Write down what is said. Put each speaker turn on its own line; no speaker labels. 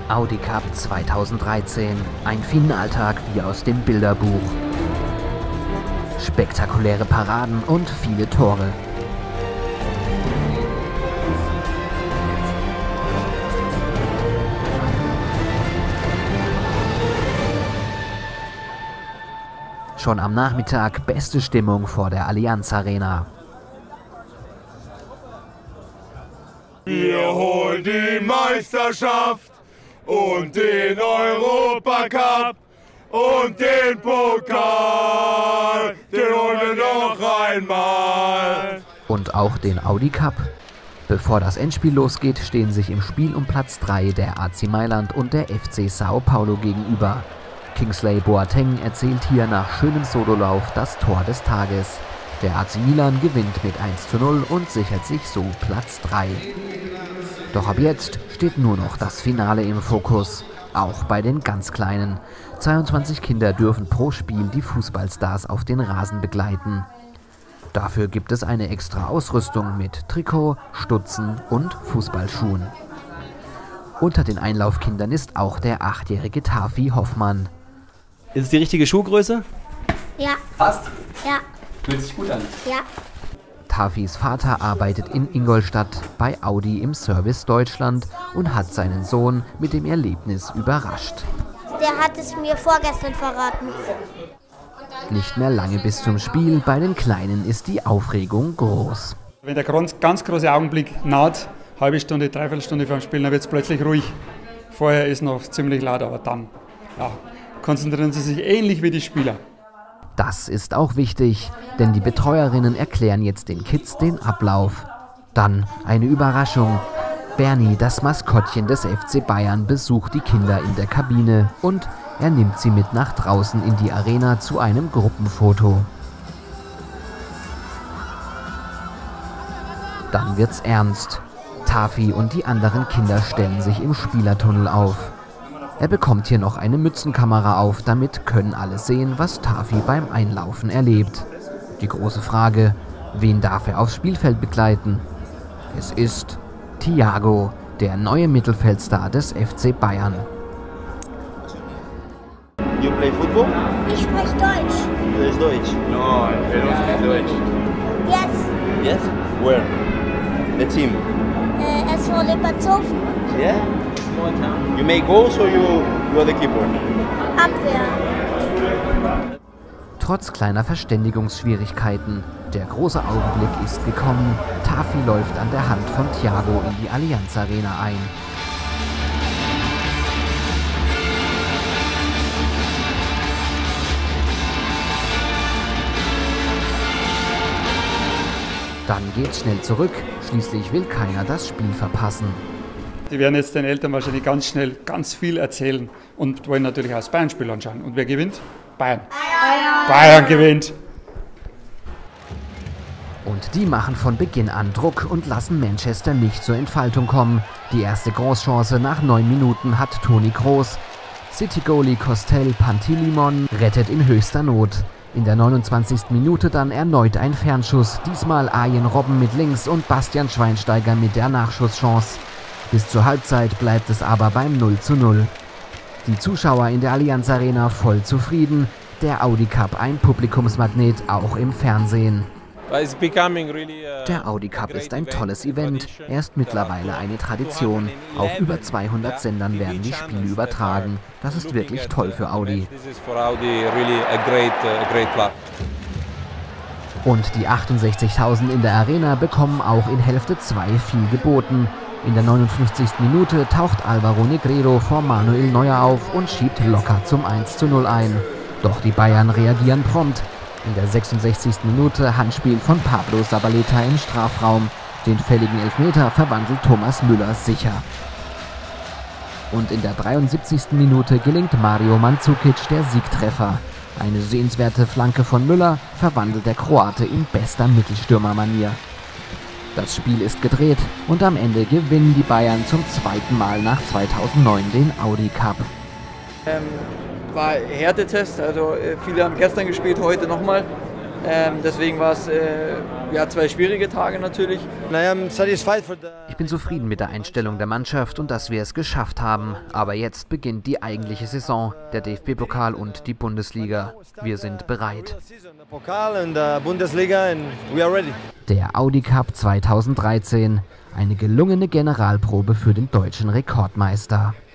Audi Cup 2013, ein Finaltag wie aus dem Bilderbuch. Spektakuläre Paraden und viele Tore. Schon am Nachmittag beste Stimmung vor der Allianz Arena.
Wir holen die Meisterschaft und den Europacup und den Pokal, den holen wir noch einmal.
Und auch den Audi Cup. Bevor das Endspiel losgeht, stehen sich im Spiel um Platz 3 der AC Mailand und der FC Sao Paulo gegenüber. Kingsley Boateng erzielt hier nach schönem Sololauf das Tor des Tages. Der AC Milan gewinnt mit 1:0 und sichert sich so Platz 3. Doch ab jetzt steht nur noch das Finale im Fokus, auch bei den ganz Kleinen. 22 Kinder dürfen pro Spiel die Fußballstars auf den Rasen begleiten. Dafür gibt es eine extra Ausrüstung mit Trikot, Stutzen und Fußballschuhen. Unter den Einlaufkindern ist auch der 8-jährige Tafi Hoffmann.
Ist es die richtige Schuhgröße?
Ja.
Passt?
Ja.
Fühlt sich gut an.
Ja.
Tafis Vater arbeitet in Ingolstadt bei Audi im Service Deutschland und hat seinen Sohn mit dem Erlebnis überrascht.
Der hat es mir vorgestern verraten.
Nicht mehr lange bis zum Spiel, bei den Kleinen ist die Aufregung groß.
Wenn der ganz große Augenblick naht, halbe Stunde, dreiviertel Stunde vor dem Spiel, dann wird es plötzlich ruhig. Vorher ist noch ziemlich laut, aber dann konzentrieren sie sich ähnlich wie die Spieler.
Das ist auch wichtig, denn die Betreuerinnen erklären jetzt den Kids den Ablauf. Dann eine Überraschung. Bernie, das Maskottchen des FC Bayern, besucht die Kinder in der Kabine und er nimmt sie mit nach draußen in die Arena zu einem Gruppenfoto. Dann wird's ernst. Tafi und die anderen Kinder stellen sich im Spielertunnel auf. Er bekommt hier noch eine Mützenkamera auf, damit können alle sehen, was Tafi beim Einlaufen erlebt. Die große Frage, wen darf er aufs Spielfeld begleiten? Es ist Thiago, der neue Mittelfeldstar des FC Bayern.
You play football?
Ich spreche Deutsch.
Du sprichst Deutsch?
No, I don't speak Deutsch.
Yes.
Yes? Where? The team?
SV Leopardshofen.
Yeah? You make goals or you are the keeper?
Abwehr.
Trotz kleiner Verständigungsschwierigkeiten, der große Augenblick ist gekommen. Tafi läuft an der Hand von Thiago in die Allianz Arena ein. Dann geht's schnell zurück, schließlich will keiner das Spiel verpassen.
Die werden jetzt den Eltern wahrscheinlich ganz schnell ganz viel erzählen und wollen natürlich auch das Bayern-Spiel anschauen. Und wer gewinnt? Bayern. Bayern gewinnt.
Und die machen von Beginn an Druck und lassen Manchester nicht zur Entfaltung kommen. Die erste Großchance nach 9 Minuten hat Toni Kroos. City-Goalie Kostel Pantilimon rettet in höchster Not. In der 29. Minute dann erneut ein Fernschuss, diesmal Arjen Robben mit links und Bastian Schweinsteiger mit der Nachschusschance. Bis zur Halbzeit bleibt es aber beim 0:0. Die Zuschauer in der Allianz Arena voll zufrieden. Der Audi Cup ein Publikumsmagnet auch im Fernsehen. Der Audi Cup ist ein tolles Event. Er ist mittlerweile eine Tradition. Auf über 200 Sendern werden die Spiele übertragen. Das ist wirklich toll für Audi. Und die 68.000 in der Arena bekommen auch in Hälfte 2 viel geboten. In der 59. Minute taucht Álvaro Negredo vor Manuel Neuer auf und schiebt locker zum 1:0 ein. Doch die Bayern reagieren prompt. In der 66. Minute Handspiel von Pablo Zabaleta im Strafraum. Den fälligen Elfmeter verwandelt Thomas Müller sicher. Und in der 73. Minute gelingt Mario Mandzukic der Siegtreffer. Eine sehenswerte Flanke von Müller verwandelt der Kroate in bester Mittelstürmermanier. Das Spiel ist gedreht und am Ende gewinnen die Bayern zum zweiten Mal nach 2009 den Audi Cup.
War Härtetest, also viele haben gestern gespielt, heute nochmal. Deswegen war es ja, 2 schwierige Tage natürlich.
Ich bin zufrieden mit der Einstellung der Mannschaft und dass wir es geschafft haben. Aber jetzt beginnt die eigentliche Saison, der DFB-Pokal und die Bundesliga. Wir sind bereit. Der Audi Cup 2013, eine gelungene Generalprobe für den deutschen Rekordmeister.